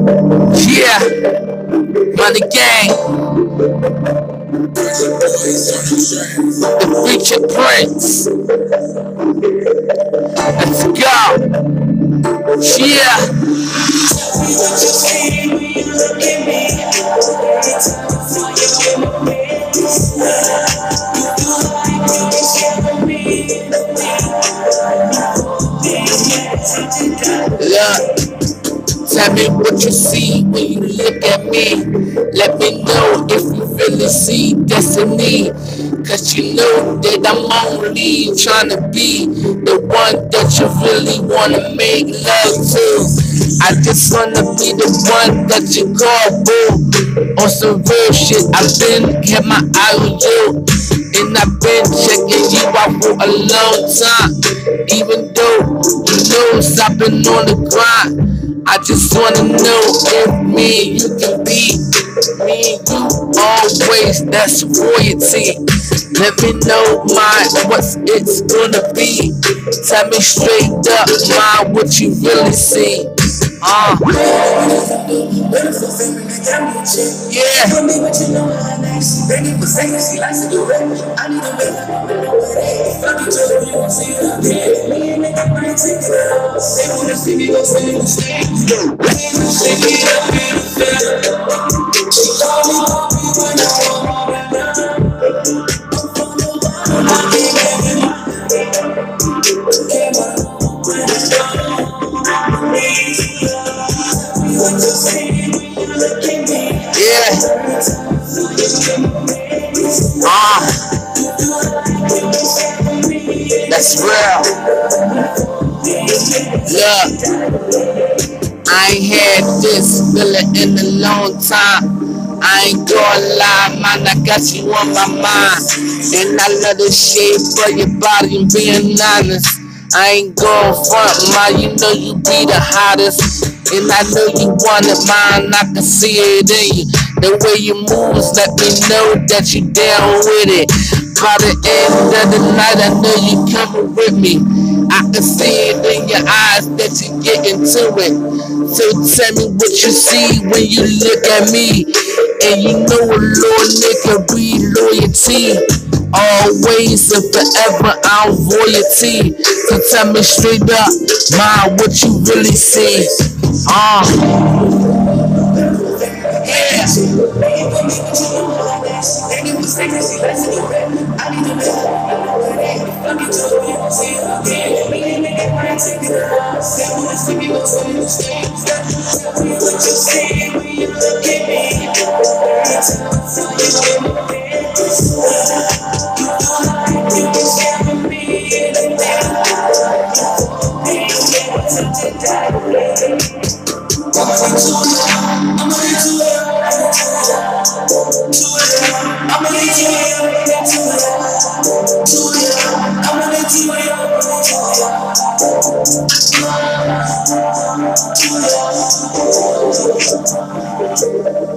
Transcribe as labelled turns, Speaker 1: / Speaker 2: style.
Speaker 1: Yeah, Money Gang, the Future Prince. Let's go. Yeah. Look. Tell me what you see when you look at me. Let me know if you really see destiny. Cause you know that I'm only trying to be the one that you really wanna make love to. I just wanna be the one that you call boo. On some real shit, I've been had my eye on you. And I've been checking you out for a long time. Even though you know I've been on the grind. I just wanna know if me and you can be me and you always, that's royalty. Let me know what it's gonna be. Tell me straight up what you really see. Yeah. Yeah. That's real. Look, I ain't had this feeling in a long time. I ain't gonna lie, man, I got you on my mind. And I love the shape of your body, and being honest. I ain't going front, man, you know you be the hottest. And I know you want it, man, I can see it in you. The way you move let me know that you down with it. By the end of the night, I know you coming with me. I can see it in your eyes that you get into it. So tell me what you see when you look at me. And you know a little nigga be loyalty. Always and forever I'm royalty. So tell me straight up, what you really see. Yeah. I'm